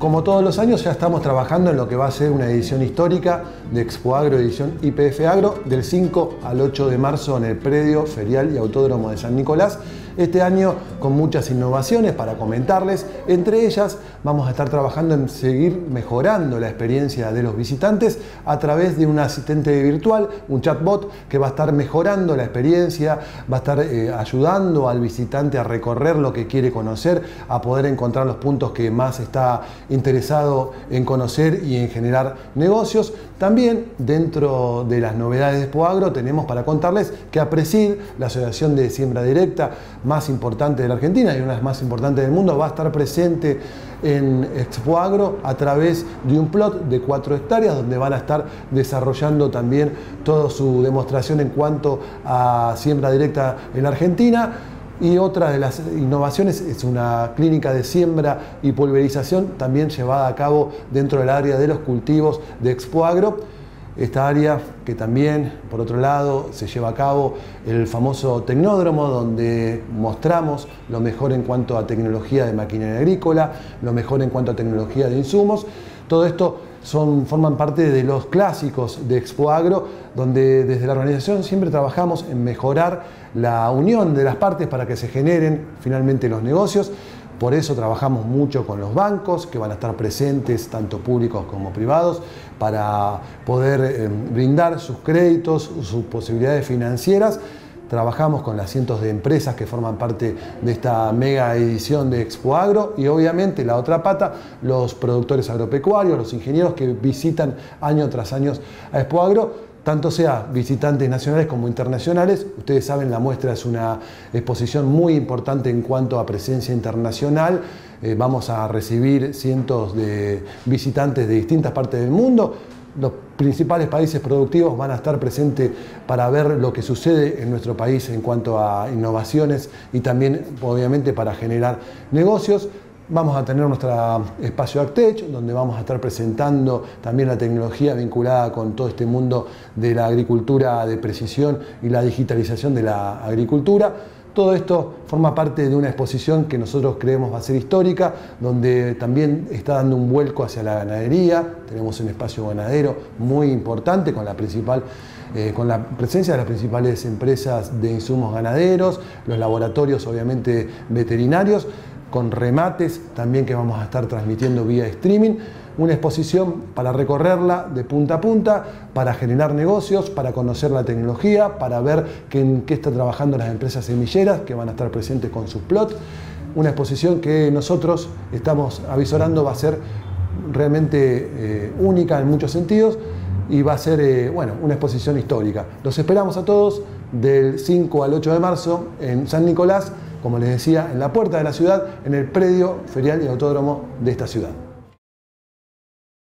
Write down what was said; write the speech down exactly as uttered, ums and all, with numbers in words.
Como todos los años, ya estamos trabajando en lo que va a ser una edición histórica de Expo Agro, edición Y P F Agro, del cinco al ocho de marzo en el predio ferial y autódromo de San Nicolás. Este año con muchas innovaciones para comentarles. Entre ellas vamos a estar trabajando en seguir mejorando la experiencia de los visitantes a través de un asistente virtual, un chatbot que va a estar mejorando la experiencia, va a estar eh, ayudando al visitante a recorrer lo que quiere conocer, a poder encontrar los puntos que más está interesado en conocer y en generar negocios. También dentro de las novedades de Expo Agro tenemos para contarles que APRESID, la asociación de siembra directa más importante de la Argentina y una de las más importantes del mundo, va a estar presente en Expo Agro a través de un plot de cuatro hectáreas donde van a estar desarrollando también toda su demostración en cuanto a siembra directa en la Argentina. Y otra de las innovaciones es una clínica de siembra y pulverización también llevada a cabo dentro del área de los cultivos de Expo Agro. Esta área que también, por otro lado, se lleva a cabo el famoso tecnódromo, donde mostramos lo mejor en cuanto a tecnología de maquinaria agrícola, lo mejor en cuanto a tecnología de insumos. Todo esto son, forman parte de los clásicos de Expo Agro, donde desde la organización siempre trabajamos en mejorar la unión de las partes para que se generen finalmente los negocios. Por eso trabajamos mucho con los bancos, que van a estar presentes, tanto públicos como privados, para poder eh, brindar sus créditos, sus posibilidades financieras. Trabajamos con las cientos de empresas que forman parte de esta mega edición de Expo Agro y obviamente la otra pata, los productores agropecuarios, los ingenieros que visitan año tras año a Expo Agro, tanto sea visitantes nacionales como internacionales. Ustedes saben, la muestra es una exposición muy importante en cuanto a presencia internacional. Eh, vamos a recibir cientos de visitantes de distintas partes del mundo. Los principales países productivos van a estar presentes para ver lo que sucede en nuestro país en cuanto a innovaciones y también, obviamente, para generar negocios. Vamos a tener nuestro espacio AgTech, donde vamos a estar presentando también la tecnología vinculada con todo este mundo de la agricultura de precisión y la digitalización de la agricultura. Todo esto forma parte de una exposición que nosotros creemos va a ser histórica, donde también está dando un vuelco hacia la ganadería. Tenemos un espacio ganadero muy importante con la principal Eh, con la presencia de las principales empresas de insumos ganaderos, los laboratorios obviamente veterinarios, con remates también que vamos a estar transmitiendo vía streaming. Una exposición para recorrerla de punta a punta, para generar negocios, para conocer la tecnología, para ver qué, en qué están trabajando las empresas semilleras que van a estar presentes con sus plots. Una exposición que nosotros estamos avisorando va a ser realmente eh, única en muchos sentidos. Y va a ser eh, bueno, una exposición histórica. Los esperamos a todos del cinco al ocho de marzo en San Nicolás, como les decía, en la puerta de la ciudad, en el predio ferial y autódromo de esta ciudad.